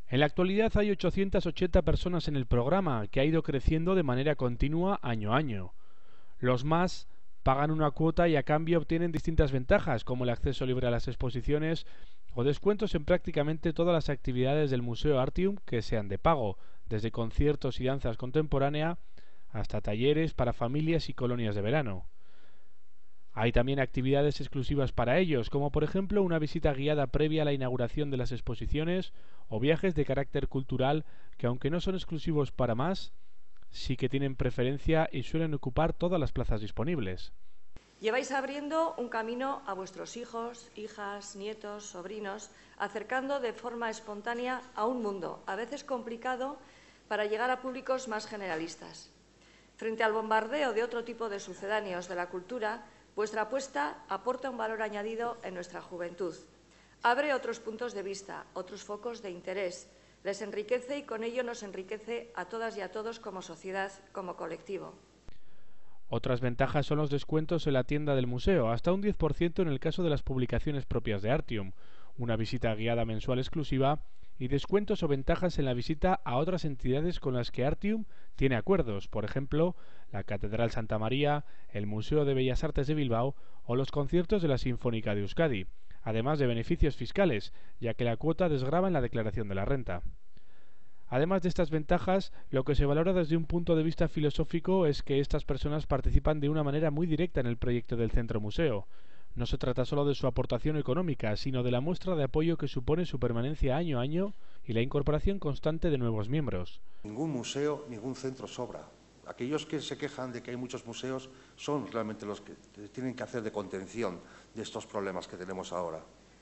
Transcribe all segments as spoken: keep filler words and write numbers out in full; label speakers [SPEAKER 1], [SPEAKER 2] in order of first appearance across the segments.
[SPEAKER 1] En la actualidad hay ochocientas ochenta personas en el programa, que ha ido creciendo de manera continua año a año. Los más pagan una cuota y a cambio obtienen distintas ventajas, como el acceso libre a las exposiciones o descuentos en prácticamente todas las actividades del Museo Artium que sean de pago, desde conciertos y danzas contemporánea hasta talleres para familias y colonias de verano. Hay también actividades exclusivas para ellos, como por ejemplo una visita guiada previa a la inauguración de las exposiciones o viajes de carácter cultural que, aunque no son exclusivos para más, sí que tienen preferencia y suelen ocupar todas las plazas disponibles.
[SPEAKER 2] Lleváis abriendo un camino a vuestros hijos, hijas, nietos, sobrinos, acercando de forma espontánea a un mundo, a veces complicado, para llegar a públicos más generalistas. Frente al bombardeo de otro tipo de sucedáneos de la cultura, vuestra apuesta aporta un valor añadido en nuestra juventud. Abre otros puntos de vista, otros focos de interés, les enriquece y con ello nos enriquece a todas y a todos como sociedad, como colectivo.
[SPEAKER 1] Otras ventajas son los descuentos en la tienda del museo, hasta un diez por ciento en el caso de las publicaciones propias de Artium, una visita guiada mensual exclusiva y descuentos o ventajas en la visita a otras entidades con las que Artium tiene acuerdos, por ejemplo, la Catedral Santa María, el Museo de Bellas Artes de Bilbao o los conciertos de la Sinfónica de Euskadi, además de beneficios fiscales, ya que la cuota desgrava en la declaración de la renta. Además de estas ventajas, lo que se valora desde un punto de vista filosófico es que estas personas participan de una manera muy directa en el proyecto del Centro Museo. No se trata solo de su aportación económica, sino de la muestra de apoyo que supone su permanencia año a año y la incorporación constante de nuevos miembros.
[SPEAKER 3] Ningún museo, ningún centro sobra. Aquellos que se quejan de que hay muchos museos son realmente los que tienen que hacer de contención de estos problemas que tenemos ahora.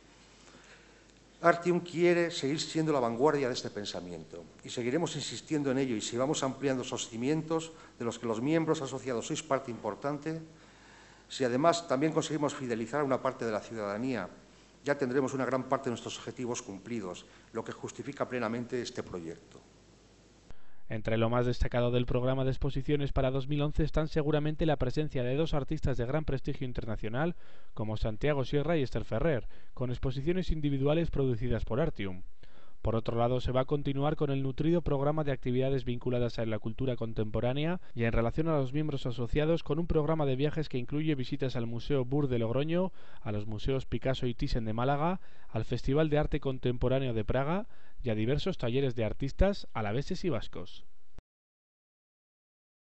[SPEAKER 3] Artium quiere seguir siendo la vanguardia de este pensamiento y seguiremos insistiendo en ello, y si vamos ampliando esos cimientos de los que los miembros asociados sois parte importante, si además también conseguimos fidelizar a una parte de la ciudadanía, ya tendremos una gran parte de nuestros objetivos cumplidos, lo que justifica plenamente este proyecto.
[SPEAKER 1] Entre lo más destacado del programa de exposiciones para dos mil once están seguramente la presencia de dos artistas de gran prestigio internacional como Santiago Sierra y Esther Ferrer, con exposiciones individuales producidas por Artium. Por otro lado, se va a continuar con el nutrido programa de actividades vinculadas a la cultura contemporánea y en relación a los miembros asociados con un programa de viajes que incluye visitas al Museo Bur de Logroño, a los museos Picasso y Thyssen de Málaga, al Festival de Arte Contemporáneo de Praga y a diversos talleres de artistas alaveses y vascos.